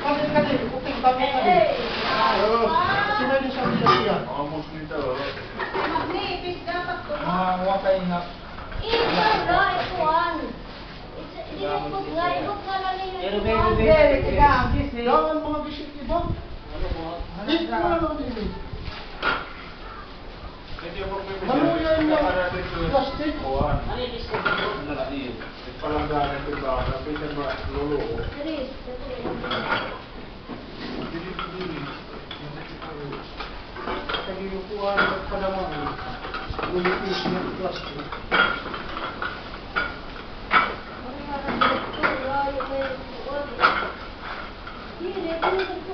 Kadil, uping kami kadil. Sino din siya siya? Almost nito. Magnipis dapat ko. Wakay nga. Ikaw na, ikuan. Ikot nga na ninyo. Jangan mga bisik iba. Hindi ko na lang din. Maluya yung plastic. Ano yung disco dito? Palangganan ko ba? Napitan ba? Lolo ko. Chris, Kagilukuhan at panaman. Ulipis yung plastic. Ini